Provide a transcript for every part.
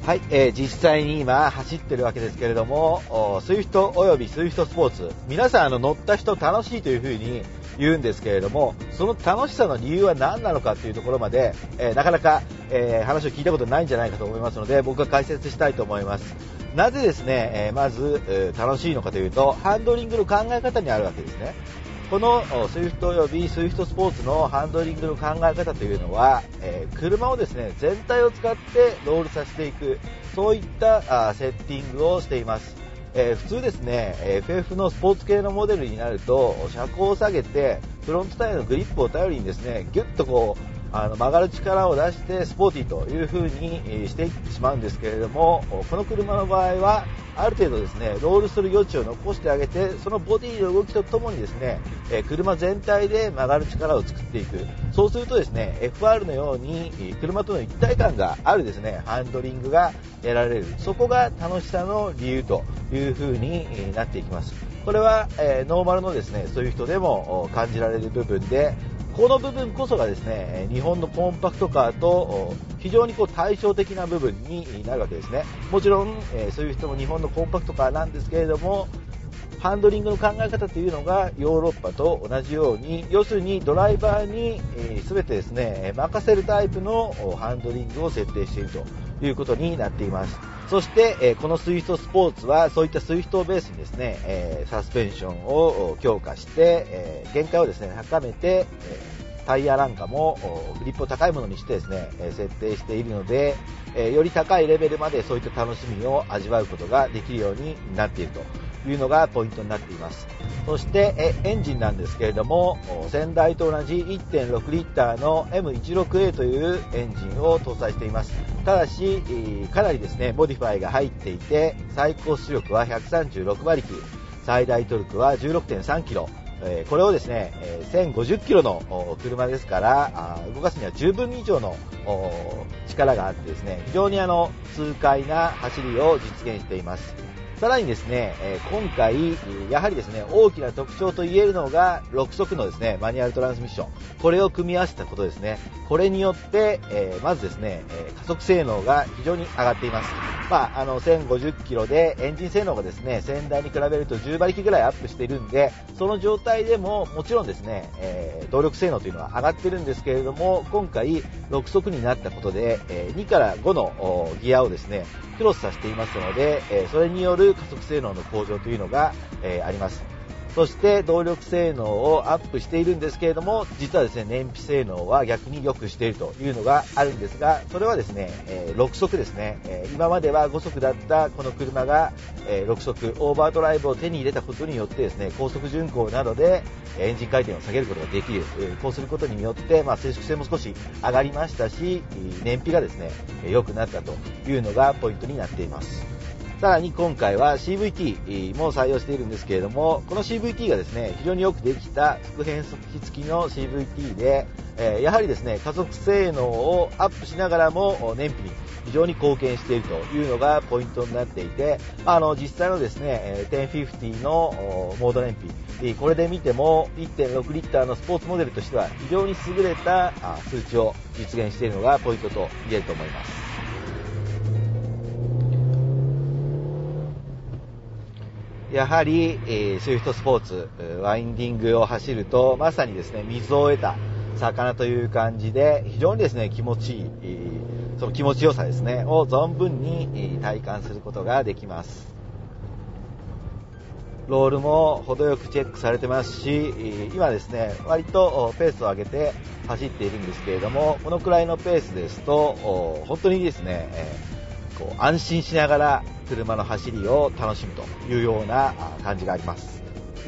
はい、実際に今走ってるわけですけれども、スイフトおよびスイフトスポーツ、皆さん乗った人楽しいというふうに言うんですけれども、その楽しさの理由は何なのかというところまで、なかなか、話を聞いたことないんじゃないかと思いますので、僕が解説したいと思います。なぜですね、まず、楽しいのかというと、ハンドリングの考え方にあるわけですね。この SWIFT および SWIFT スポーツのハンドリングの考え方というのは、車をですね全体を使ってロールさせていく、そういったセッティングをしています。普通ですね FF のスポーツ系のモデルになると車高を下げてフロントタイヤのグリップを頼りにですねギュッとこう曲がる力を出してスポーティーという風にしていってしまうんですけれども、この車の場合はある程度ですねロールする余地を残してあげて、そのボディの動きとともにですね車全体で曲がる力を作っていく。そうするとですね FR のように車との一体感があるですねハンドリングが得られる。そこが楽しさの理由という風になっていきます。これはノーマルのですねSWIFTでも感じられる部分で、この部分こそがですね日本のコンパクトカーと非常に対照的な部分になるわけですね。もちろんそういう人も日本のコンパクトカーなんですけれども、ハンドリングの考え方というのがヨーロッパと同じように、要するにドライバーに全てですね任せるタイプのハンドリングを設定しているということになっています。そしてこのスイフトスポーツはそういったスイフトをベースにですねサスペンションを強化して限界をですね高めて、タイヤなんかもグリップを高いものにしてですね設定しているので、より高いレベルまでそういった楽しみを味わうことができるようになっているというのがポイントになっています。そしてエンジンなんですけれども、先代と同じ 1.6 リッターの M16A というエンジンを搭載しています。ただしかなりですねモディファイが入っていて、最高出力は136馬力、最大トルクは 16.3 キロ、これをですね1050キロの車ですから動かすには十分以上の力があってですね、非常に痛快な走りを実現しています。さらにですね今回やはりですね大きな特徴と言えるのが6速のですねマニュアルトランスミッション、これを組み合わせたことですね。これによってまずですね加速性能が非常に上がっています。1050キロでエンジン性能がですね先代に比べると10馬力ぐらいアップしているんで、その状態でももちろんですね動力性能というのは上がっているんですけれども、今回6速になったことで2から5のギアをですねクロスさせていますので、それによる加速性能の向上というのが、あります。そして動力性能をアップしているんですけれども、実はですね燃費性能は逆に良くしているというのがあるんですが、それはですね6速ですね。今までは5速だったこの車が6速オーバードライブを手に入れたことによってですね、高速巡航などでエンジン回転を下げることができる。こうすることによって静粛性も少し上がりましたし、燃費がですね良くなったというのがポイントになっています。さらに今回は CVT も採用しているんですけれども、この CVT がですね非常によくできた副変速機付きの CVT で、やはりですね加速性能をアップしながらも燃費に非常に貢献しているというのがポイントになっていて、実際のですね1050のモード燃費、これで見ても 1.6 リッターのスポーツモデルとしては非常に優れた数値を実現しているのがポイントと言えると思います。やはり、スイフトスポーツワインディングを走るとまさにですね水を得た魚という感じで、非常にですね気持ちいい、その気持ちよさですねを存分に体感することができます。ロールも程よくチェックされてますし、今ですね割とペースを上げて走っているんですけれども、このくらいのペースですと本当にですね安心しながら車の走りを楽しむというような感じがあります。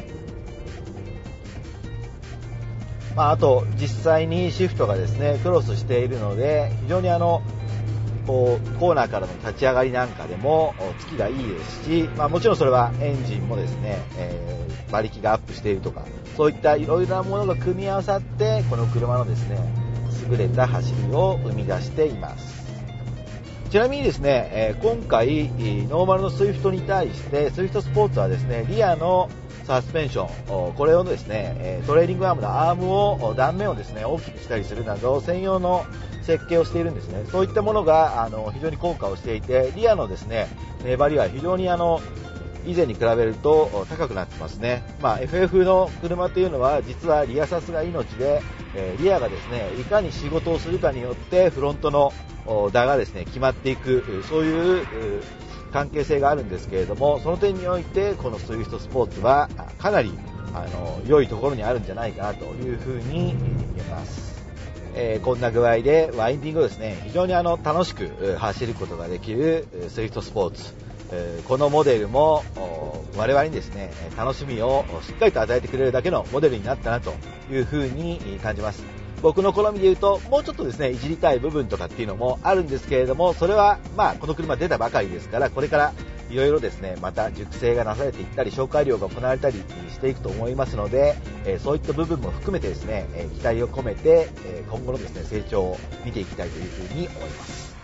あと実際にシフトがですねクロスしているので、非常にコーナーからの立ち上がりなんかでもつきがいいですし、もちろんそれはエンジンもですね、馬力がアップしているとか、そういったいろいろなものが組み合わさってこの車のですね優れた走りを生み出しています。ちなみにですね、今回ノーマルのスイフトに対してスイフトスポーツはですねリアのサスペンション、これをですね、トレーニングアームのアームを、断面をですね、大きくしたりするなど、専用の設計をしているんですね。そういったものが、非常に効果をしていて、リアのですね、粘りは非常に以前に比べると高くなってますね。FF の車というのは実はリアサスが命で、リアがですね、いかに仕事をするかによってフロントの舵がですね、決まっていく、そういう関係性があるんですけれども、その点においてこのスイフトスポーツはかなり良いところにあるんじゃないかなというふうに言えます。こんな具合でワインディングをですね、非常に楽しく走ることができるスイフトスポーツ、このモデルも我々にですね、楽しみをしっかりと与えてくれるだけのモデルになったなというふうに感じます。僕の好みで言うと、もうちょっとですね、いじりたい部分とかっていうのもあるんですけれども、それはこの車出たばかりですから、これからいろいろですね、また熟成がなされていったり、紹介料が行われたりしていくと思いますので、そういった部分も含めてですね、期待を込めて、今後のですね、成長を見ていきたいというふうに思います。